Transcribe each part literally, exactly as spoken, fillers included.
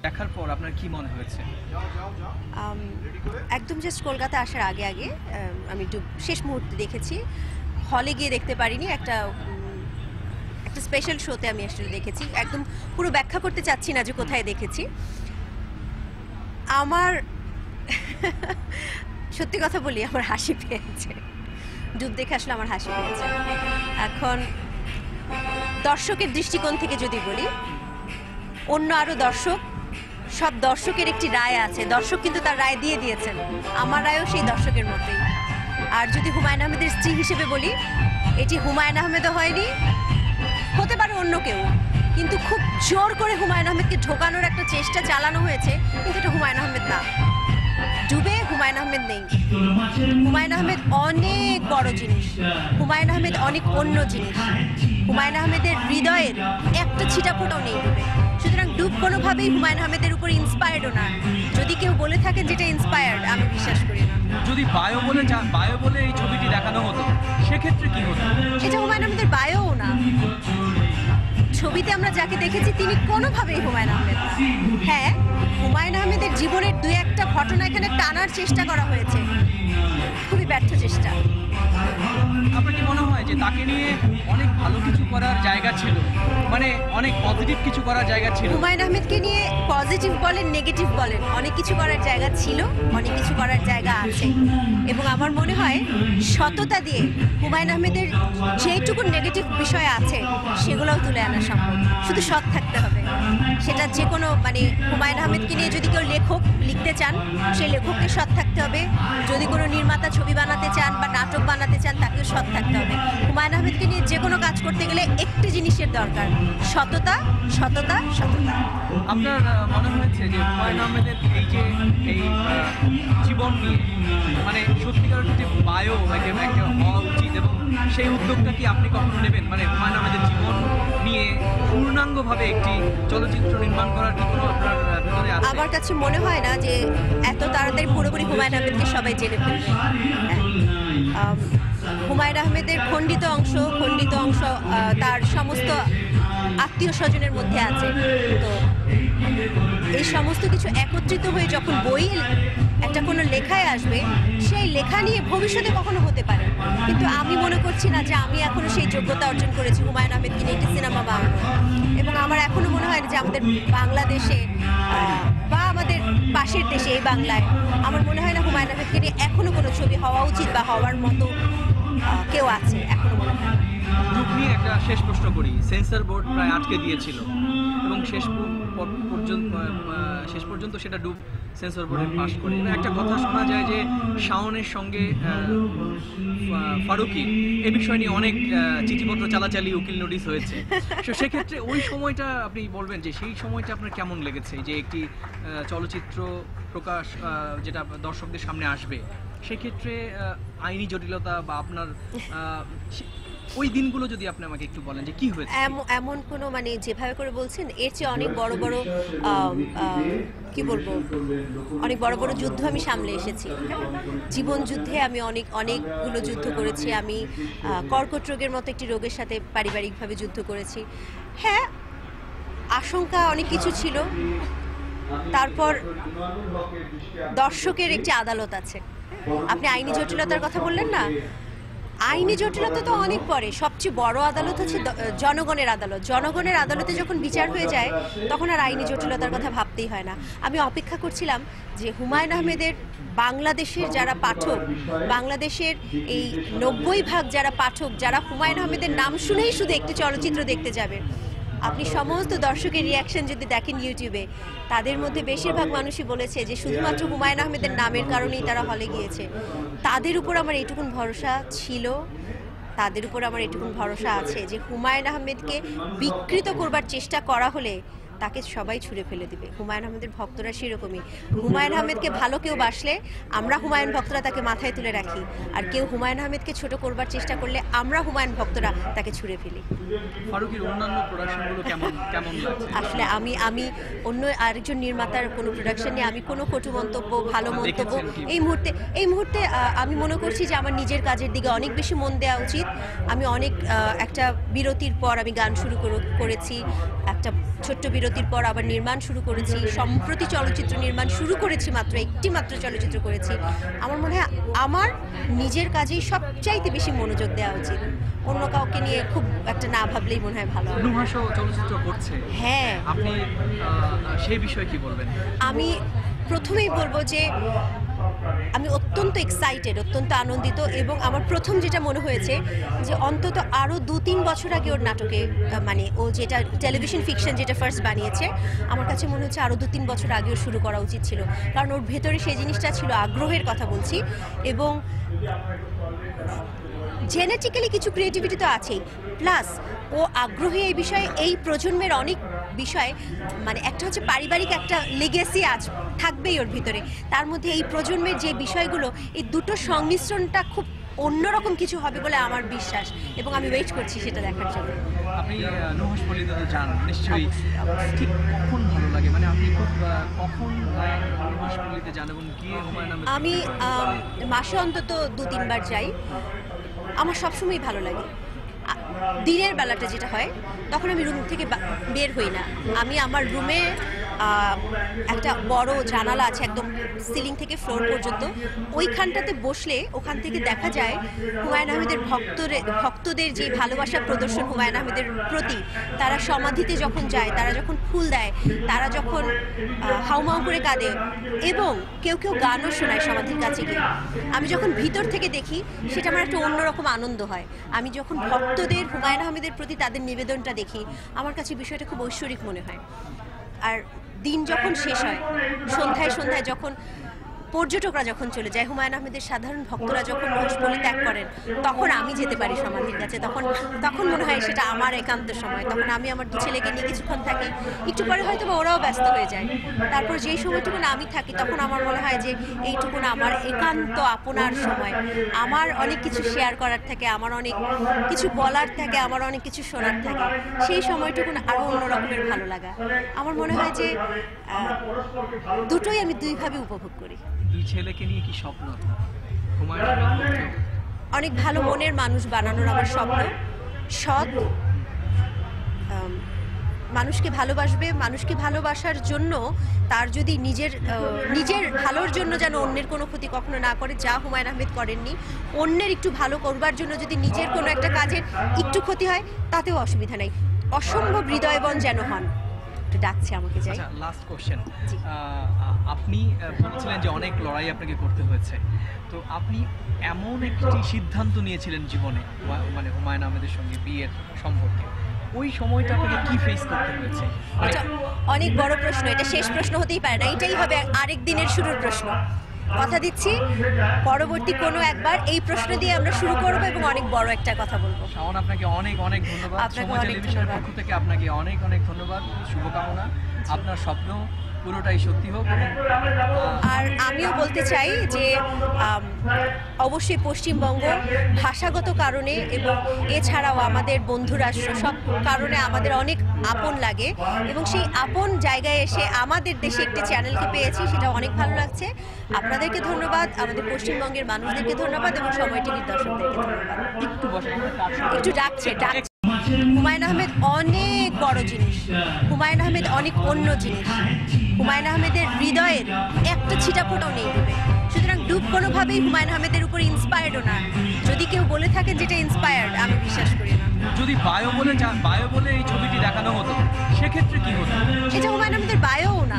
দেখার পর আপনার কি মনে হয়েছে? একদম জাস্ট কলকাতা আসার আগে আগে আমি একটু শেষ মুহূর্তে দেখেছি, হলে গিয়ে দেখতে পারিনি। একটা একটা স্পেশাল শোতে আমি আসলে দেখেছি। একদম পুরো ব্যাখ্যা করতে চাচ্ছি না যে কোথায় দেখেছি। আমার সত্যি কথা বলি, আমার হাসি পেয়েছে। ডুব দেখে আসলে আমার হাসি পেয়েছে। এখন দর্শকের দৃষ্টিকোণ থেকে যদি বলি, অন্য আরও দর্শক, সব দর্শকের একটি রায় আছে। দর্শক কিন্তু তার রায় দিয়ে দিয়েছেন, আমার রায়ও সেই দর্শকের মতোই। আর যদি হুমায়ুন আহমেদের স্ত্রী হিসেবে বলি, এটি হুমায়ুন আহমেদও হয়নি, হতে পারে অন্য কেউ, কিন্তু খুব জোর করে হুমায়ুন আহমেদকে ঢোকানোর একটা চেষ্টা চালানো হয়েছে, কিন্তু এটা হুমায়ুন আহমেদ না। ডুবে হুমায়ুন আহমেদ নেই। হুমায়ুন আহমেদ অনেক বড় জিনিস, হুমায়ুন আহমেদ অনেক অন্য জিনিস। হুমায়ুন আহমেদের হৃদয়ের একটা ছিটাফোঁটাও নেই ডুবে। সুতরাং ডুব কোনোভাবেই হুমায়ুন আহমেদের উপর ইন্সপায়ার্ডও না। যদি কেউ বলে থাকেন যেটা ইন্সপায়ার্ড, আমি বিশ্বাস করি না। যদি বায়ো বলে বায়ো বলে এই ছবিটি দেখানো হতো, সেক্ষেত্রে কি হতো? এটা হুমায়ুন আহমেদের বায়োও না। ছবিতে আমরা যাকে দেখেছি তিনি কোনোভাবেই হুমায়ুন আহমেদ না। হ্যাঁ, হুমায়ুন আহমেদের জীবনের দু একটা ঘটনা এখানে টানার চেষ্টা করা হয়েছে, খুবই ব্যর্থ চেষ্টা। আপনার কি মনে হয় যে তাকে নিয়ে অনেক ভালো কিছু করার জায়গা ছিল, মানে অনেক পজিটিভ কিছু করার জায়গা ছিল? হুমায়ুন আহমেদকে নিয়ে পজিটিভ বলেন নেগেটিভ বলেন, অনেক কিছু করার জায়গা ছিল, অনেক কিছু করার জায়গা আছে। এবং আমার মনে হয় সততা দিয়ে হুমায়ুন আহমেদের যেটুকু নেগেটিভ বিষয় আছে সেগুলোও তুলে আনা সম্ভব। শুধু সৎ থাকতে হবে। সেটা যে কোনো, মানে হুমায়ুন আহমেদকে নিয়ে যদি কেউ লেখক লিখতে চান, সেই লেখককে সৎ থাকতে হবে। যদি কোনো নির্মাতা ছবি বানাতে চান বা নাটক বানাতে চান, তাকেও সৎ থাকতে হবে। হুমায়ুন আহমেদকে নিয়ে যে কোনো কাজ করতে গেলে একটি জিনিসের দরকার, সততা, সততা, সততা। আপনার মনে হয়েছে যে হুমায়ুন আহমেদের এই যে এই জীবন নিয়ে, মানে সত্যিকার যে বায়ো একটা হওয়া উচিত, এবং সেই উদ্যোগটা কি আপনি কখনো নেবেন? মানে হুমায়ুন আহমেদের জীবন নিয়ে পূর্ণাঙ্গভাবে একটি চলচ্চিত্র নির্মাণ করার কি কোনো আপনার ভিতরে আছে? আমার কাছে মনে হয় না যে এত তাড়াতাড়ি পুরোপুরি হুমায়ুন আহমেদকে সবাই জেনে ফেলবে। হুমায়ুন আহমেদের খণ্ডিত অংশ খণ্ডিত অংশ তার সমস্ত আত্মীয় স্বজনের মধ্যে আছে। তো এই সমস্ত কিছু একত্রিত হয়ে যখন বই একটা কোনো লেখায় আসবে, সেই লেখা নিয়ে ভবিষ্যতে কখনো হতে পারে। কিন্তু আমি মনে করছি না যে আমি এখনো সেই যোগ্যতা অর্জন করেছি হুমায়ুন আহমেদকে নিয়ে একটি সিনেমা বানাবো। এবং আমার এখনো মনে হয় যে আমাদের বাংলাদেশে বা আমাদের পাশের দেশে, এই বাংলায়, আমার মনে হয় না হুমায়ুন আহমেদকে নিয়ে এখনো কোনো ছবি হওয়া উচিত বা হওয়ার মতো কেউ আছে, এখনো মনে হয়। ডুব নিয়ে একটা শেষ প্রশ্ন করি। সেন্সর বোর্ড প্রায় আটকে দিয়েছিল এবং শেষ পর্যন্ত শেষ পর্যন্ত সেটা ডুব সেন্সর বোর্ডে পাস করে। একটা কথা শোনা যায় যে শাওনের সঙ্গে ফারুকি এ বিষয় নিয়ে অনেক চিঠিপত্র চালাচালি, উকিল নোটিশ হয়েছে। তো সেক্ষেত্রে ওই সময়টা আপনি বলবেন যে সেই সময়টা আপনার কেমন লেগেছে, যে একটি চলচ্চিত্র প্রকাশ যেটা দর্শকদের সামনে আসবে, সেক্ষেত্রে আইনি জটিলতা বা আপনার ওই দিনগুলো যদি আপনি আমাকে একটু বলেন যে কি হয়েছে? এমন কোনো, মানে যেভাবে করে বলছেন এর চেয়ে অনেক বড় বড় কি বলবো, অনেক বড় বড় যুদ্ধ আমি সামলে এসেছি। জীবন যুদ্ধে আমি অনেক অনেকগুলো যুদ্ধ করেছি। আমি কর্কট রোগের মতো একটি রোগের সাথে পারিবারিকভাবে যুদ্ধ করেছি। হ্যাঁ, আশঙ্কা অনেক কিছু ছিল। তারপর দর্শকের একটি আদালত আছে। আপনি আইনি জটিলতার কথা বললেন না, আইনি জটিলতা তো অনেক পরে। সবচেয়ে বড় আদালত হচ্ছে জনগণের আদালত। জনগণের আদালতে যখন বিচার হয়ে যায়, তখন আর আইনি জটিলতার কথা ভাবতেই হয় না। আমি অপেক্ষা করছিলাম যে হুমায়ুন আহমেদের বাংলাদেশের যারা পাঠক, বাংলাদেশের এই নব্বই ভাগ যারা পাঠক, যারা হুমায়ুন আহমেদের নাম শুনেই শুধু একটি চলচ্চিত্র দেখতে যাবে, আপনি সমস্ত দর্শকের রিয়াকশন যদি দেখেন ইউটিউবে, তাদের মধ্যে বেশিরভাগ মানুষই বলেছে যে শুধুমাত্র হুমায়ুন আহমেদের নামের কারণেই তারা হলে গিয়েছে। তাদের উপর আমার এইটুকুন ভরসা ছিল, তাদের উপর আমার এইটুকুন ভরসা আছে যে হুমায়ুন আহমেদকে বিকৃত করবার চেষ্টা করা হলে তাকে সবাই ছুঁড়ে ফেলে দিবে। হুমায়ুন আহমেদের ভক্তরা সেরকমই। হুমায়ুন আহমেদকে ভালো কেউ বাসলে আমরা হুমায়ুন ভক্তরা তাকে মাথায় তুলে রাখি, আর কেউ হুমায়ুন আহমেদকে ছোট করবার চেষ্টা করলে আমরা হুমায়ুন ভক্তরা তাকে ছুঁড়ে ফেলি। ফারুকীর অন্যান্য প্রোডাকশনগুলো কেমন কেমন লাগছে? আসলে আমি আমি অন্য আরেকজন নির্মাতার কোনো প্রোডাকশন নিয়ে আমি কোনো কটু মন্তব্য, ভালো মন্তব্য এই মুহূর্তে এই মুহূর্তে আমি মনে করছি যে আমার নিজের কাজের দিকে অনেক বেশি মন দেওয়া উচিত। আমি অনেক একটা বিরতির পর আমি গান শুরু করেছি, একটা ছোট্ট বিরতি বিরতির পর আবার নির্মাণ শুরু করেছি, সম্প্রতি চলচ্চিত্র নির্মাণ শুরু করেছি, মাত্র একটি মাত্র চলচ্চিত্র করেছি। আমার মনে হয় আমার নিজের কাজেই সবচাইতে বেশি মনোযোগ দেওয়া উচিত, অন্য কাউকে নিয়ে খুব একটা না ভাবলেই মনে হয় ভালো। নুহাসও চলচ্চিত্র করছে, হ্যাঁ, আপনি আহ, সেই বিষয়ে কি বলবেন? আমি প্রথমেই বলবো যে আমি অত্যন্ত এক্সাইটেড, অত্যন্ত আনন্দিত, এবং আমার প্রথম যেটা মনে হয়েছে যে অন্তত আরও দু তিন বছর আগে ওর নাটকে আহ, মানে ও যেটা টেলিভিশন ফিকশন যেটা ফার্স্ট বানিয়েছে, আমার কাছে মনে হচ্ছে আরও দু তিন বছর আগেও শুরু করা উচিত ছিল, কারণ ওর ভেতরে সেই জিনিসটা ছিল, আগ্রহের কথা বলছি, এবং জেনেটিক্যালি কিছু ক্রিয়েটিভিটি তো আছেই, প্লাস ও আগ্রহী এই বিষয়ে, এই প্রজন্মের অনেক বিষয়, মানে একটা হচ্ছে পারিবারিক একটা লেগেসি আজ থাকবেই ওর ভিতরে, তার মধ্যে এই প্রজন্মের যে বিষয়গুলো, এই দুটো সংমিশ্রণটা খুব অন্যরকম কিছু হবে বলে আমার বিশ্বাস, এবং আমি ওয়েট করছি সেটা দেখার জন্য। আপনি নুহাস পল্লীতে তো যান নিশ্চয়ই, ঠিক কখন ভালো লাগে, মানে আপনি খুব আহ, কখন নুহাস পল্লীতে যান এবং গিয়ে হুমায়ুন আহমেদ? আমি আম, মাসে অন্তত দু তিনবার যাই, আমার সবসময় ভালো লাগে। আ- দিনের বেলাটা যেটা হয়, তখন আমি রুম থেকে বা- বের হই না, আমি আমার রুমে আহ, একটা বড় জানালা আছে একদম সিলিং থেকে ফ্লোর পর্যন্ত, ওইখানটাতে বসলে ওখান থেকে দেখা যায় হুমায়ুন আহমেদের ভক্তরে ভক্তদের যে ভালোবাসা প্রদর্শন হুমায়ুন আহমেদের প্রতি, তারা সমাধিতে যখন যায়, তারা যখন ফুল দেয়, তারা যখন আহ, হাউমাউ করে কাঁদে, এবং কেউ কেউ গানও শোনায় সমাধির কাছে গিয়ে, আমি যখন ভিতর থেকে দেখি সেটা আমার একটা অন্যরকম আনন্দ হয়। আমি যখন ভক্তদের হুমায়ুন আহমেদের প্রতি তাদের নিবেদনটা দেখি, আমার কাছে বিষয়টা খুব ঐশ্বরিক মনে হয়। আর দিন যখন শেষ হয়, সন্ধ্যায় সন্ধ্যায় যখন পর্যটকরা যখন চলে যায়, হুমায়ুন আহমেদের সাধারণ ভক্তরা যখন নুহাসপল্লী ত্যাগ করেন, তখন আমি যেতে পারি সমাধির কাছে, তখন তখন মনে হয় সেটা আমার একান্ত সময়, তখন আমি আমার দু ছেলেকে নিয়ে কিছুক্ষণ থাকি, একটু পরে হয়তো বা ওরাও ব্যস্ত হয়ে যায়, তারপর যেই সময়টুকু না আমি থাকি, তখন আমার মনে হয় যে এইটুকু না আমার একান্ত আপনার সময়, আমার অনেক কিছু শেয়ার করার থাকে, আমার অনেক কিছু বলার থাকে, আমার অনেক কিছু শোনার থাকে, সেই সময়টুকু না আরও অন্য রকমের ভালো লাগা। আমার মনে হয় যে আহ, দুটোই আমি দুইভাবে উপভোগ করি। দুই ছেলেকে নিয়ে কি স্বপ্ন আপনার? হুমায়ুন আহমেদ অনেক ভালো মনের মানুষ বানানোর আমার স্বপ্ন, সৎ, আম, মানুষকে ভালোবাসবে, মানুষকে ভালোবাসার জন্য তার যদি নিজের আহ, নিজের ভালোর জন্য যেন অন্যের কোনো ক্ষতি কখনো না করে, যা হুমায়ুন আহমেদ করেননি, অন্যের একটু ভালো করবার জন্য যদি নিজের কোনো একটা কাজের একটু ক্ষতি হয়, তাতেও অসুবিধা নেই, অসম্ভব হৃদয়বন যেন হন। একটু ডাকছে আমাকে, যাই। আচ্ছা, লাস্ট কোশ্চেন, জি। আপনি আহ, বলছিলেন যে অনেক লড়াই আপনাকে করতে হয়েছে, তো আপনি এমন একটি সিদ্ধান্ত নিয়েছিলেন জীবনে, হুমা- মানে হুমায়ুন আহমেদের সঙ্গে বিয়ের সম্পর্কে, ওই সময়টা আপনাকে কি ফেস করতে হয়েছে? মানে এটা অনেক বড় প্রশ্ন, এটা শেষ প্রশ্ন হতেই পারে না, এটাই হবে আরেক দিনের শুরুর প্রশ্ন। কথা দিচ্ছি, পরবর্তী কোনো একবার এই প্রশ্ন দিয়ে আমরা শুরু করব এবং অনেক বড় একটা কথা বলবো। শাওন, আপনাকে অনেক অনেক ধন্যবাদ, আপনাকে সময় অনেক টেলিভিশনের ধন্যবাদ। পক্ষ থেকে আপনাকে অনেক অনেক ধন্যবাদ, শুভকামনা, আপনার স্বপ্ন পুরোটাই সত্যি হোক। এবং, আহ, আর আমিও বলতে চাই যে আম, অবশ্যই পশ্চিমবঙ্গ ভাষাগত কারণে এবং এছাড়াও আমাদের বন্ধুরাষ্ট্র, সব কারণে আমাদের অনেক আপন লাগে, এবং সেই আপন জায়গায় এসে আমাদের দেশে একটি চ্যানেলকে পেয়েছি, সেটা অনেক ভালো লাগছে। আপনাদেরকে ধন্যবাদ, আমাদের পশ্চিমবঙ্গের মানুষদেরকে ধন্যবাদ, এবং সময় টিভির দর্শকদেরকে ধন্যবাদ। একটু বসে তার সাথে- একটু ডাকছে ডাকছে হুমায়ুন আহমেদ অনেক বড় জিনিস, হুমায়ুন আহমেদ অনেক অন্য জিনিস, হুমায়ুন আহমেদের হৃদয়ের একটা ছিটাফোঁটাও নেই ডুবে, সুতরাং ডুব কোনোভাবেই হুমায়ুন আহমেদের উপর ইন্সপায়ার্ডও না। যদি কেউ বলে থাকেন যেটা ইন্সপায়ার্ড, আমি বিশ্বাস করি না। যদি বায়ো বলে যা- বায়ো বলে এই ছবিটি দেখানো হতো, সেক্ষেত্রে কি হতো? এটা হুমায়ুন আহমেদের বায়োও না,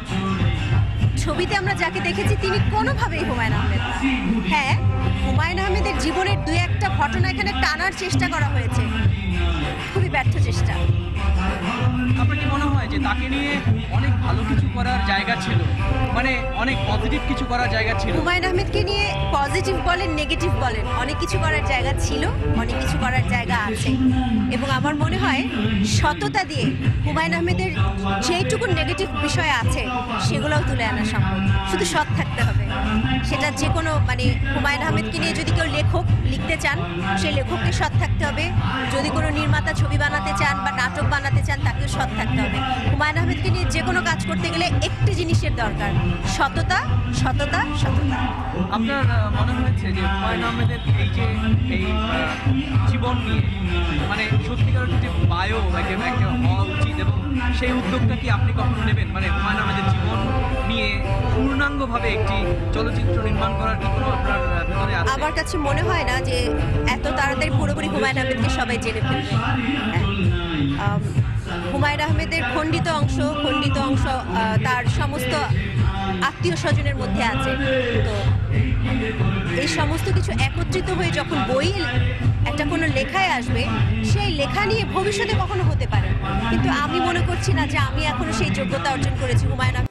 ছবিতে আমরা যাকে দেখেছি তিনি কোনোভাবেই হুমায়ুন আহমেদ না। হ্যাঁ, হুমায়ুন আহমেদের জীবনের দু একটা ঘটনা এখানে টানার চেষ্টা করা হয়েছে, খুবই ব্যর্থ চেষ্টা। আপনার কি মনে হয় যে তাকে নিয়ে অনেক ভালো কিছু করার জায়গা ছিল, মানে অনেক পজিটিভ কিছু করার জায়গা ছিল? হুমায়ুন আহমেদকে নিয়ে পজিটিভ বলেন নেগেটিভ বলেন, অনেক কিছু করার জায়গা ছিল, অনেক কিছু করার জায়গা আছে, এবং আমার মনে হয় সততা দিয়ে হুমায়ুন আহমেদের যেইটুকু নেগেটিভ বিষয় আছে সেগুলোও তুলে আনা সম্ভব, শুধু সৎ থাকতে হবে। সেটা যে কোনো, মানে হুমায়ুন আহমেদকে নিয়ে যদি কেউ লেখক লিখতে চান, সেই লেখককে সৎ থাকতে হবে, যদি কোনো নির্মাতা ছবি বানাতে চান বা নাটক বানাতে চান, তাকেও সৎ থাকতে হবে। হুমায়ুন আহমেদকে নিয়ে যে কোনো কাজ করতে গেলে একটি জিনিসের দরকার, সততা, সততা, সততা। আপনার আহ, মনে হয়েছে যে হুমায়ুন আহমেদের এই যে এই আহ, জীবন নিয়ে, মানে সত্যিকার যে বায়ো একটা একটা হওয়া উচিত, এবং সেই উদ্যোগটা কি আপনি কখনো নেবেন, মানে হুমায়ুন আহমেদের জীবন নিয়ে পূর্ণাঙ্গভাবে একটি চলচ্চিত্র নির্মাণ করার কি কোনো আপনার আহ, ভেতরে আছে? আমার কাছে মনে হয় না যে এত তাড়াতাড়ি পুরোপুরি হুমায়ুন আহমেদকে সবাই জেনে ফেলবে। হ্যাঁ। আম, হুমায়ুন আহমেদের খণ্ডিত অংশ খণ্ডিত অংশ আহ, তার সমস্ত আত্মীয় স্বজনের মধ্যে আছে। তো এই সমস্ত কিছু একত্রিত হয়ে যখন বই একটা কোনো লেখায় আসবে, সেই লেখা নিয়ে ভবিষ্যতে কখনো হতে পারে, কিন্তু আমি মনে করছি না যে আমি এখনো সেই যোগ্যতা অর্জন করেছি হুমায়ুন আহমেদ